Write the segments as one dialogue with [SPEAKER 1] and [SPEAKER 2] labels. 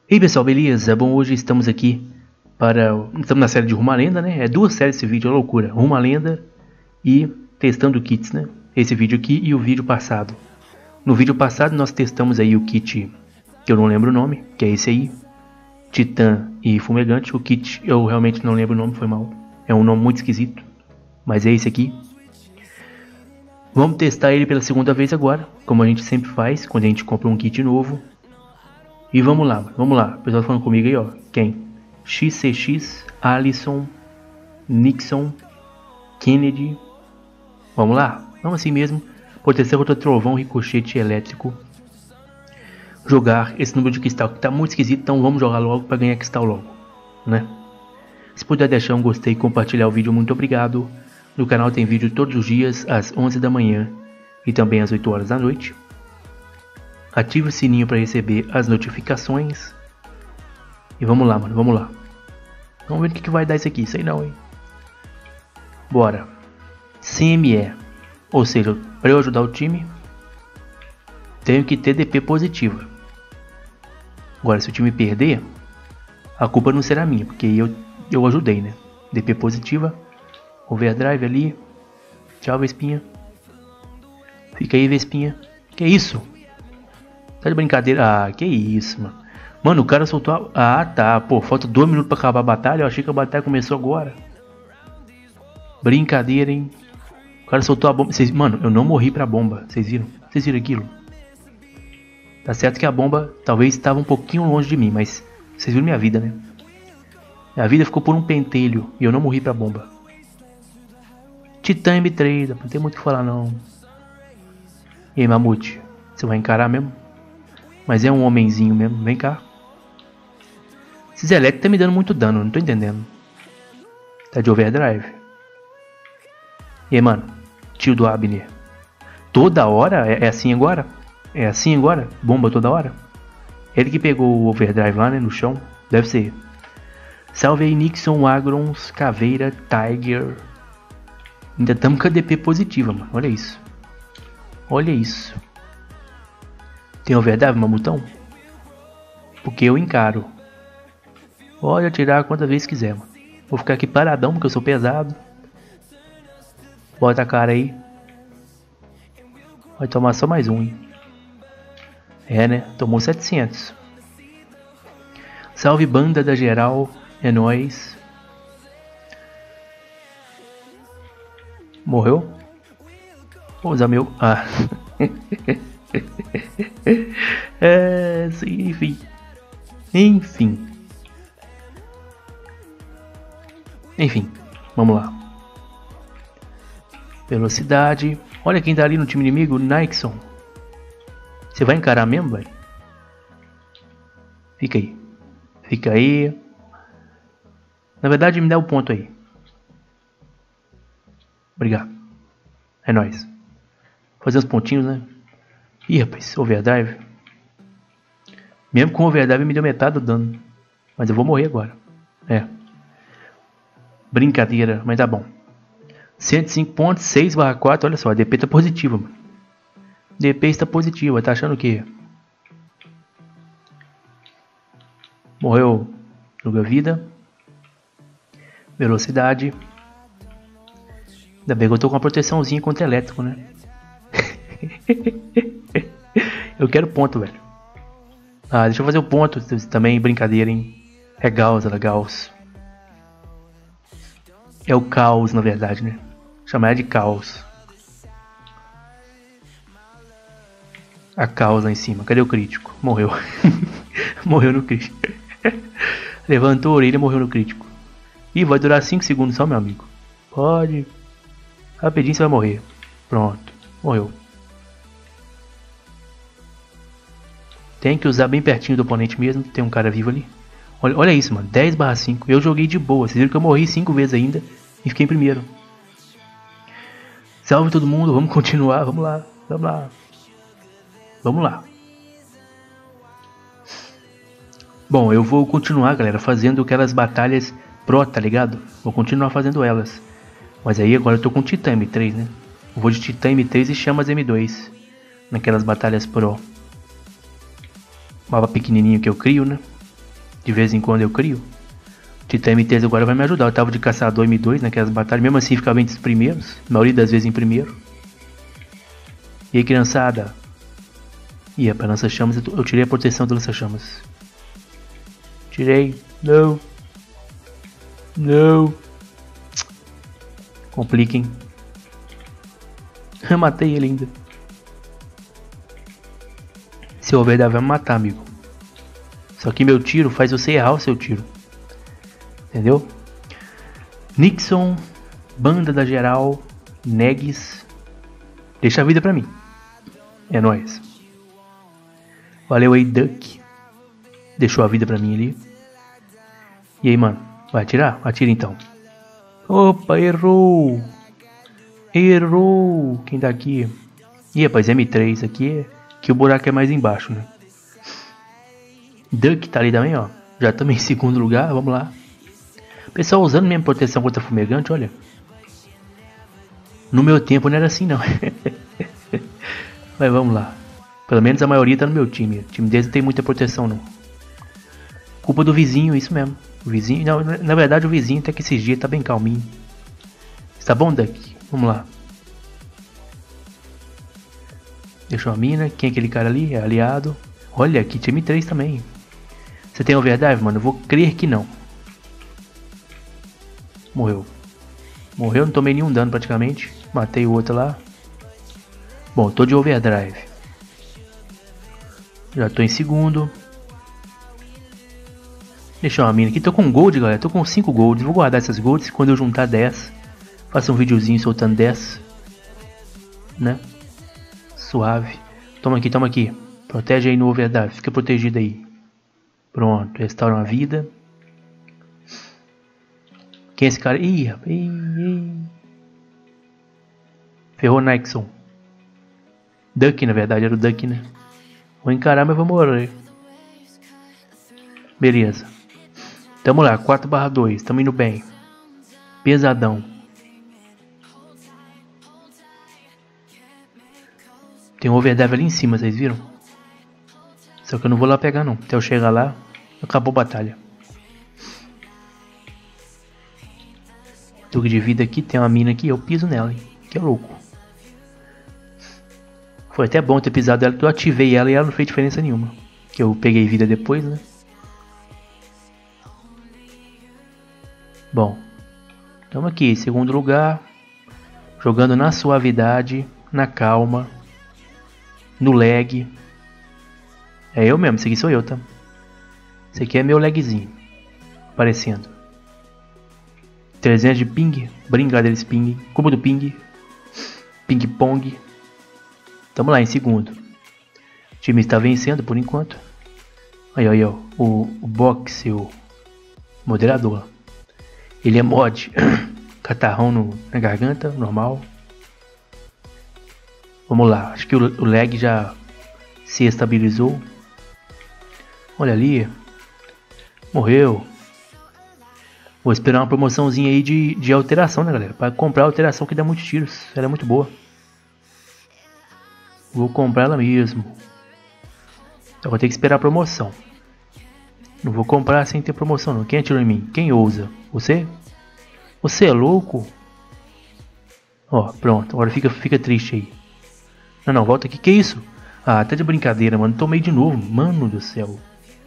[SPEAKER 1] Ei pessoal, beleza? Bom, hoje estamos aqui estamos na série de Rumo à Lenda, né? É duas séries esse vídeo, é loucura. Rumo à Lenda e testando kits, né? Esse vídeo aqui e o vídeo passado. No vídeo passado nós testamos aí o kit, que eu não lembro o nome, que é esse aí. Titã e Fumegante. O kit eu realmente não lembro o nome, foi mal. É um nome muito esquisito, mas é esse aqui. Vamos testar ele pela segunda vez agora, como a gente sempre faz quando a gente compra um kit novo. E vamos lá. O pessoal falando comigo aí, ó. Quem? XCX, Alisson, Nixon, Kennedy. Vamos lá. Vamos assim mesmo. Proteção contra trovão, ricochete elétrico. Jogar esse número de cristal que tá muito esquisito, então vamos jogar logo para ganhar cristal logo, né? Se puder deixar um gostei e compartilhar o vídeo, muito obrigado. No canal tem vídeo todos os dias às 11 da manhã e também às 8 horas da noite. Ative o sininho para receber as notificações. E vamos lá, mano, vamos lá. Vamos ver o que vai dar isso aqui, sei não, hein. Bora. CME, ou seja, para eu ajudar o time, tenho que ter DP positiva. Agora, se o time perder, a culpa não será minha, porque eu ajudei, né. DP positiva, overdrive ali. Tchau, Vespinha. Fica aí, Vespinha. Que isso? Tá de brincadeira? Ah, que isso, mano. Mano, o cara soltou a... Ah, tá. Pô, falta 2 minutos pra acabar a batalha. Eu achei que a batalha começou agora. Brincadeira, hein. O cara soltou a bomba. Mano, eu não morri pra bomba. Vocês viram? Vocês viram aquilo? Tá certo que a bomba talvez estava um pouquinho longe de mim, mas... Vocês viram minha vida, né? Minha vida ficou por um pentelho e eu não morri pra bomba. Titã M3, não tem muito o que falar, não. E aí, Mamute? Você vai encarar mesmo? Mas é um homenzinho mesmo, vem cá. Esses elétricos tá me dando muito dano, não tô entendendo. Tá de overdrive. E aí, mano, tio do Abner. Toda hora? É assim agora? É assim agora? Bomba toda hora? Ele que pegou o overdrive lá, né, no chão. Deve ser. Salve aí, Nixon, Agrons, Caveira, Tiger. Ainda estamos com a DP positiva, mano. Olha isso. Olha isso. Tem overdrive, mamutão? Porque eu encaro. Pode atirar quantas vezes quiser, mano. Vou ficar aqui paradão porque eu sou pesado. Bota a cara aí. Vai tomar só mais um, hein? É, né? Tomou 700. Salve, banda da geral. É nóis. Morreu? Vou usar meu... Ah. É, sim, enfim, vamos lá. Velocidade. Olha quem tá ali no time inimigo, Nixon. Você vai encarar mesmo, velho? Fica aí. Na verdade, me dá o ponto aí. Obrigado. É nóis. Fazer os pontinhos, né? Ih, rapaz, overdrive. Mesmo com overdrive me deu metade do dano. Mas eu vou morrer agora. É. Brincadeira, mas tá bom. 105 pontos, 6/4. Olha só, a DP tá positiva, mano. DP está positiva, tá achando o quê? Morreu. Joga vida. Velocidade. Ainda bem que eu tô com uma proteçãozinha contra elétrico, né? Eu quero ponto, velho. Ah, deixa eu fazer o ponto também, brincadeira, hein? É Gauss. É o caos, na verdade, né? Chamar de caos. A caos lá em cima. Cadê o crítico? Morreu. Morreu no crítico. Levantou a orelha e morreu no crítico. Ih, vai durar 5 segundos só, meu amigo. Pode. Rapidinho você vai morrer. Pronto. Morreu. Tem que usar bem pertinho do oponente mesmo. Tem um cara vivo ali. Olha isso, mano. 10/5. Eu joguei de boa. Vocês viram que eu morri 5 vezes ainda. E fiquei em primeiro. Salve todo mundo. Vamos continuar. Vamos lá. Bom, eu vou continuar, galera, fazendo aquelas batalhas pro, tá ligado? Vou continuar fazendo elas. Mas aí agora eu tô com Titã M3, né? Eu vou de Titã M3 e Chamas M2. Naquelas batalhas pro. Mapa pequenininho que eu crio, né? De vez em quando eu crio. O Titã M3 agora vai me ajudar. Eu tava de caçador M2 naquelas batalhas. Mesmo assim ficava entre os primeiros. A maioria das vezes em primeiro. E aí, criançada? Ih, para lança-chamas. Eu tirei a proteção do lança-chamas. Tirei. Não. Não. Compliquem. Eu matei ele ainda. Se houver, vai me matar, amigo. Só que meu tiro faz você errar o seu tiro. Entendeu? Nixon, banda da geral, Negs. Deixa a vida pra mim. É nóis. Valeu aí, Duck. Deixou a vida pra mim ali. E aí, mano? Vai atirar? Atira então. Opa, errou. Errou. Quem tá aqui? Ih, rapaz, M3 aqui. Que o buraco é mais embaixo, né? Duck tá ali também, ó. Já estamos em segundo lugar, vamos lá. Pessoal usando mesmo proteção contra fumegante, olha. No meu tempo não era assim, não. Mas vamos lá. Pelo menos a maioria tá no meu time. O time deles não tem muita proteção, não. Culpa do vizinho, isso mesmo. O vizinho, não, na verdade o vizinho até que esses dias tá bem calminho. Tá bom, Duck? Vamos lá. Deixou a mina. Quem é aquele cara ali? É aliado. Olha, aqui time 3 também. Você tem overdrive, mano? Eu vou crer que não. Morreu. Morreu, não tomei nenhum dano praticamente. Matei o outro lá. Bom, tô de overdrive. Já tô em segundo. Deixa uma mina aqui. Tô com gold, galera. Tô com 5 golds. Vou guardar essas golds. Quando eu juntar 10, faça um videozinho soltando 10. Né? Suave. Toma aqui, toma aqui. Protege aí no overdrive. Fica protegido aí. Pronto. Restaura uma vida. Quem é esse cara? Ih, rapaz. Ferrou Nixon. Duck, na verdade. Era o Duck, né? Vou encarar, mas vou morrer. Beleza. Tamo lá. 4/2. Tamo indo bem. Pesadão. Tem um overdrive ali em cima, vocês viram? Só que eu não vou lá pegar, não. Até eu chegar lá, acabou a batalha. Truque de vida aqui, tem uma mina aqui, eu piso nela, hein? Que é louco. Foi até bom ter pisado ela, que eu ativei ela e ela não fez diferença nenhuma. Que eu peguei vida depois, né? Bom, estamos aqui, segundo lugar. Jogando na suavidade, na calma, no lag. É eu mesmo, esse aqui sou eu, tá? Esse aqui é meu lagzinho. Aparecendo. 300 de ping, brincadeiras ping, cubo do ping, ping pong. Tamo lá em segundo. O time está vencendo por enquanto. Aí, ó, o boxe, o moderador. Ele é mod. Catarrão na garganta, normal. Vamos lá, acho que o lag já se estabilizou. Olha ali. Morreu. Vou esperar uma promoçãozinha aí de alteração, né, galera? Para comprar a alteração que dá muitos tiros. Ela é muito boa. Vou comprar ela mesmo. Eu vou ter que esperar a promoção. Não vou comprar sem ter promoção, não. Quem atirou em mim? Quem ousa? Você? Você é louco? Ó, pronto. Agora fica triste aí. Não, volta aqui. Que isso? Ah, tá de brincadeira, mano. Tomei de novo. Mano do céu.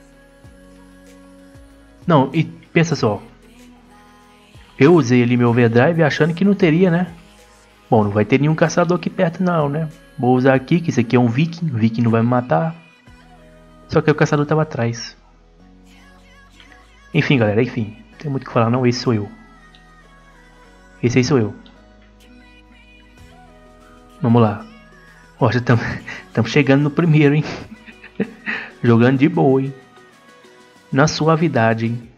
[SPEAKER 1] Não, e pensa só. Eu usei ali meu overdrive achando que não teria, né? Bom, não vai ter nenhum caçador aqui perto não, né? Vou usar aqui, que isso aqui é um viking. O viking não vai me matar. Só que o caçador tava atrás. Enfim, galera, enfim. Não tem muito o que falar não, esse sou eu. Esse aí sou eu. Vamos lá. Ó, já estamos chegando no primeiro, hein? Jogando de boa, hein? Na suavidade, hein?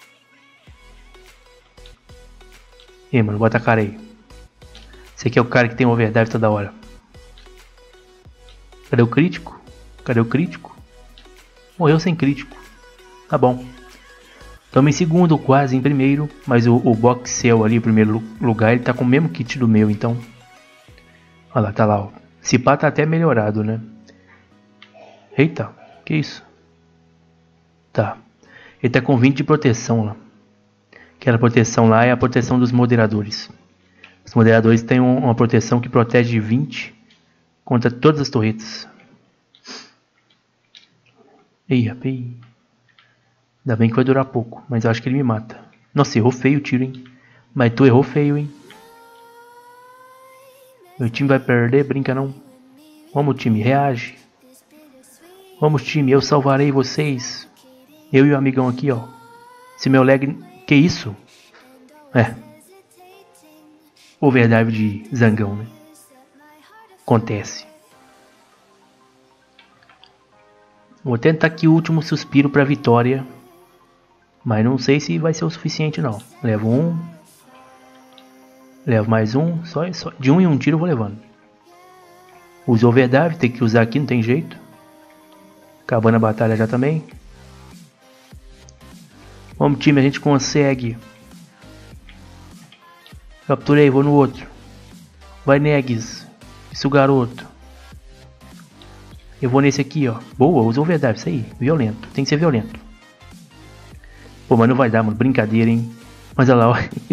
[SPEAKER 1] E aí, mano, bota a cara aí. Esse aqui é o cara que tem overdrive toda hora. Cadê o crítico? Cadê o crítico? Morreu sem crítico. Tá bom. Estamos em segundo, quase em primeiro. Mas o Boxel ali, em primeiro lugar, ele tá com o mesmo kit do meu, então. Olha lá, tá lá, ó. Esse pá tá até melhorado, né? Eita, que isso? Tá. Ele tá com 20 de proteção lá. Aquela proteção lá é a proteção dos moderadores. Os moderadores têm uma proteção que protege de 20 contra todas as torretas. Ei, rapaz. Ainda bem que vai durar pouco, mas eu acho que ele me mata. Nossa, errou feio o tiro, hein? Mas tu errou feio, hein? Meu time vai perder, brinca não. Vamos, time, reage. Vamos, time, eu salvarei vocês. Eu e o amigão aqui, ó. Se meu lag... Que isso? É. Overdrive de zangão, né? Acontece. Vou tentar aqui o último suspiro pra vitória. Mas não sei se vai ser o suficiente não. Levo um. Levo mais um. Só de um em um tiro eu vou levando. Uso overdrive, tem que usar aqui, não tem jeito. Acabando a batalha já também. Vamos, time, a gente consegue. Capturei, vou no outro. Vai, Negs. Isso, garoto. Eu vou nesse aqui, ó. Boa, usou overdrive, isso aí. Violento, tem que ser violento. Pô, mas não vai dar, mano. Brincadeira, hein. Mas olha lá, ó.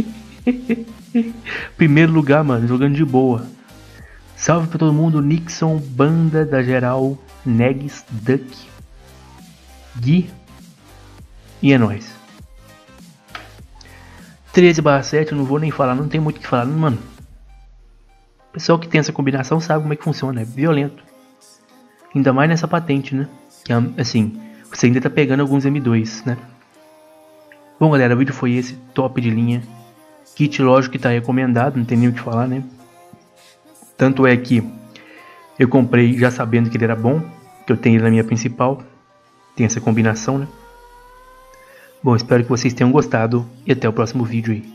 [SPEAKER 1] Primeiro lugar, mano. Jogando de boa. Salve pra todo mundo. Nixon, banda da geral. Negs, Duck, Gui. E é nóis. 13/7, eu não vou nem falar. Não tem muito o que falar, mano. O pessoal que tem essa combinação sabe como é que funciona. É violento. Ainda mais nessa patente, né. Que assim, você ainda tá pegando alguns M2, né. Bom, galera, o vídeo foi esse, top de linha. Kit, lógico que tá recomendado, não tem nem o que falar, né. Tanto é que eu comprei já sabendo que ele era bom, que eu tenho ele na minha principal. Tem essa combinação, né. Bom, espero que vocês tenham gostado e até o próximo vídeo aí.